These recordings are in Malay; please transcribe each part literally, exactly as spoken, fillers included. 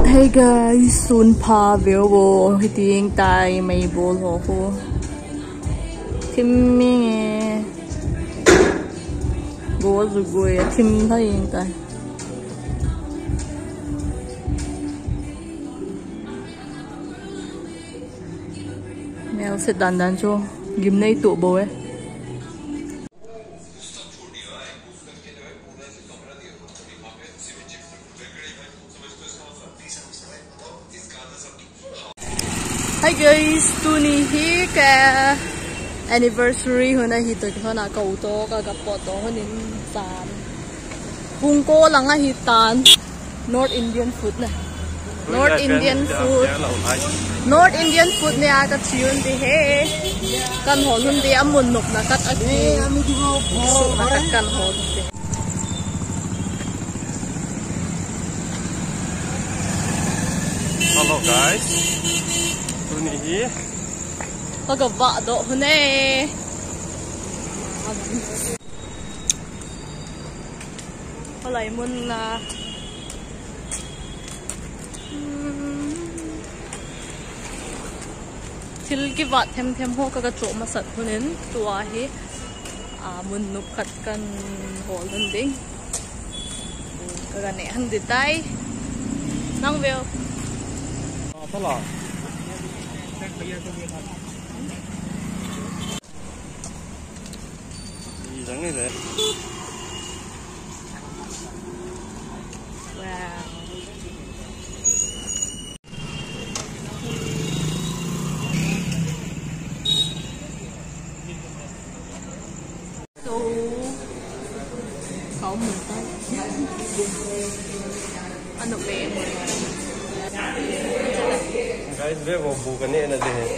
Hey guys, soon pa view hitting tai may bol ho ko. Timming eh. Go zu go ya tim ta yin tai. Mel sit dan dan cho gim nei tu bo eh. Hi guys, tuni hi ka anniversary hona hi to hona ka uto ka ka poto honin san kung ko lang nga hitan North Indian food na North Indian food North Indian food ni aka chiyun di he kan hon hun di amun nok na kat agi so na kan hon di Hello guys. Tuni hi. Pagaba do hune. Palay mun na. Til ki wat them them ho ka cho masat hunin tua hi a mun nup khat kan hol hun ding. Ka ga ne han di tai. Nang veo. Thế là gì chẳng như thế. Wow. So, có một tay. Ano ba yun? Guys, ve wo bukan ni na deh.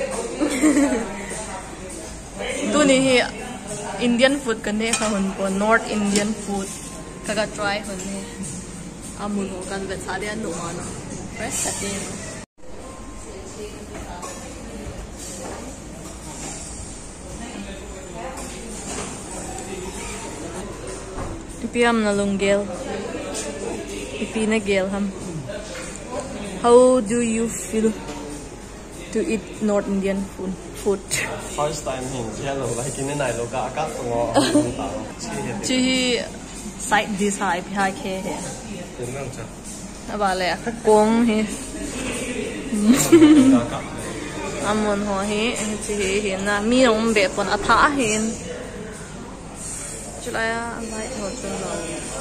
Tu ni Indian food kan ni kahun po North Indian food kaga try hun ni amun ho kan vet sa dia no ano fresh satin Ipiam na lunggel ipi na gel ham. How do you feel to eat North Indian food? Food. First time hin hello like in này lo ka ka to Chi side dish hai pi hai khe he. Tin nang cha. Aba le kong he. Amon ho he chi he he na mi ong be pon atha hin. Chulaya mai ho chun lo.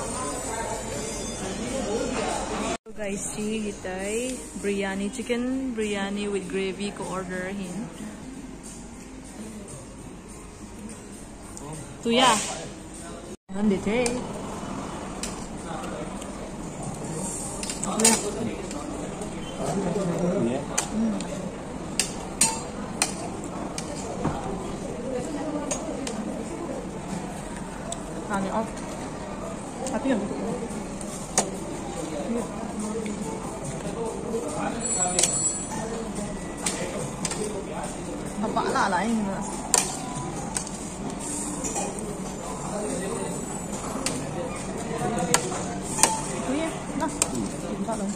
Guys, see hitai biryani chicken biryani with gravy ko order hin. Tu ya. Ăn để thế. Ăn đi ông. Ăn đi. Bapa lah lah ini. Itu ya, nah, kita dong.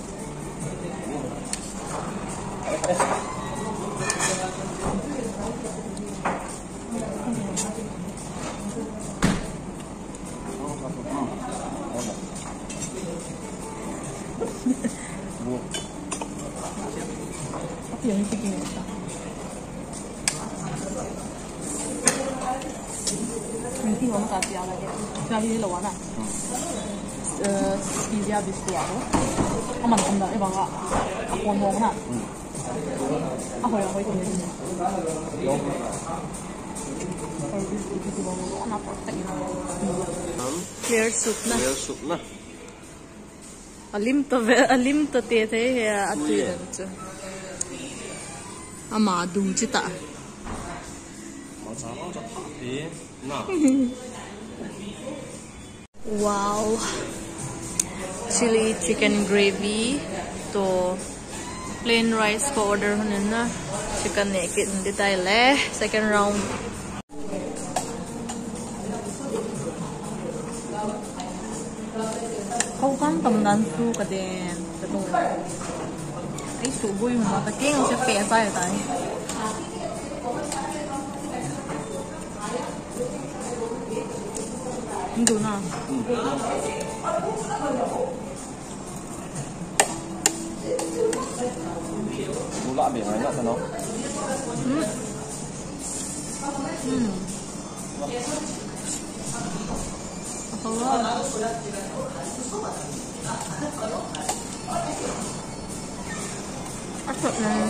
Apa yang ini? Nanti kamu kasih apa lagi? Kasih lawan ah. Eh, dia habis tua tu. Aman aman ni bangga. Aku mau nak. Aku yang kau ini. Clear soup na. Clear soup na. Alim to alim to te te ya atu yan tu. Ama dung cita. Wow, chili chicken gravy to plain rice ko order hunin na chicken naked hindi tayo le second round. Kau kan temenan tu kaden cái số vui mà ta kiến nó sẽ bẻ ra ở đây đủ nào Đủ lạ biển này cho nó. Ừ. Ừ. Hello. Ác thật này.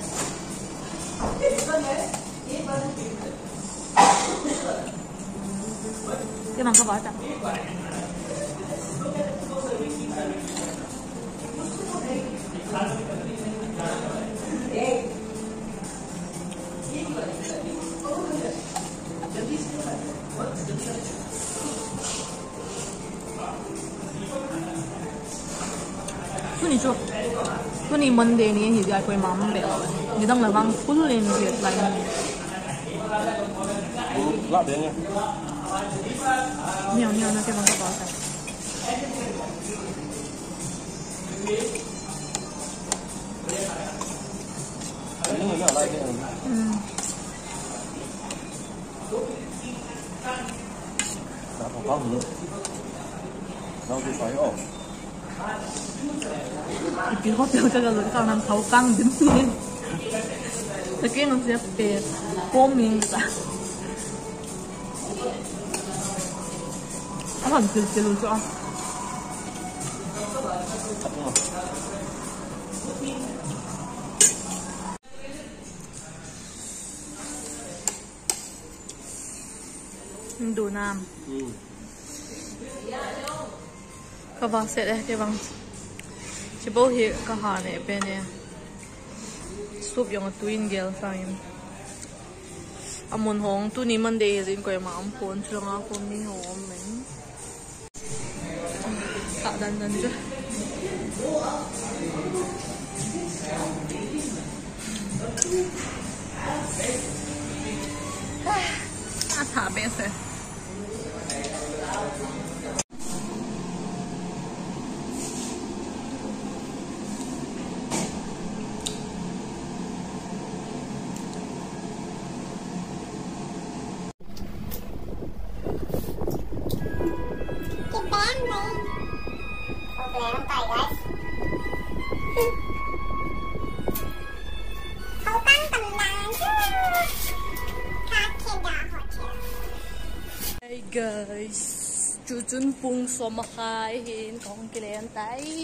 Cái bằng có bỏ chặt. Tôi cho, tôi đi Monday này thì ai quay mắm bèo, thì đang là vang phun lên việc lại. Lạ biển nha. Nhiều nhiều nó cái bằng cái bỏ này. Những người nào đây kìa. Ừ. Đã có con nữa. Đâu thì phải ổn. Cái hot dog cái rồi cái làm thấu căng đến lên. Cái kia nó sẽ bệt, bom miếng ra. Nó làm từ từ luôn cho. Đủ nam. Ừ. Các bạn sẽ đây cái bằng chỉ bảo hiện cái hàng này bên này súp dùng twin gel phim amun hong tu ni Monday rin ko ma ampon chung ako ni hom men ka dan dan jo à thả bé rồi Hey guys, Jujun pung somakai hin kong kilian tay.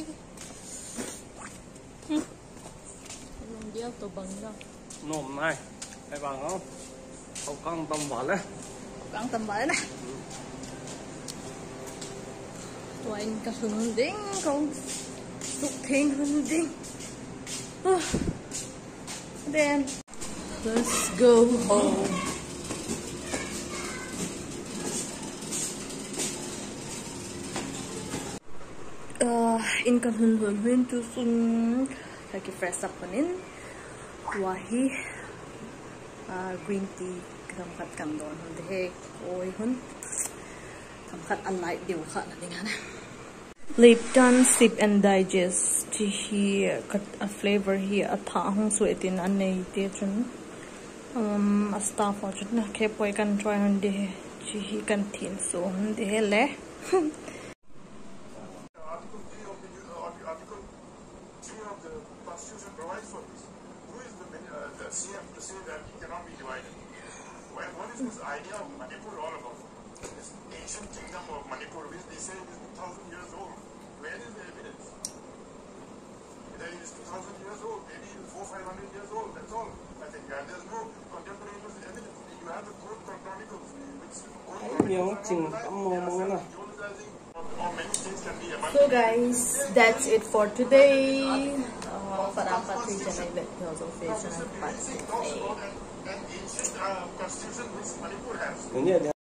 Không biết tôi bằng đâu. Nôm này, cái bằng không? Không căng tâm vào đấy. Căng tâm vào này. Tụi anh cả hứng đinh không tục thiên hứng đinh. Then let's go home. Uh, in kan hun hun hun tu sun lagi fresh up panin wahi uh, green tea kam khat kam don hun de oi hun kam khat unlike deu khat na dinga na Lipton sip and digest chi hi kat a flavor hi a tha hong su etin an nei te chun um a staff wa chun na ke poi kan try hun de chi hi kan thin so hun de le Constitution provides for this. Who is the, uh, the C M to say that it cannot be divided? Well, what is this idea of Manipur all about? This ancient kingdom of Manipur, which they say is two thousand years old. Where is the evidence? Whether it is two thousand years old, maybe it is four five hundred years old, that's all. I think and there's no contemporaneous evidence. You have the Code Chronicles, which Code Chronicles So guys, that's it for today. Uh, para patri janay bet because of fashion and and ancient uh, constitution which Manipur has. Đúng rồi.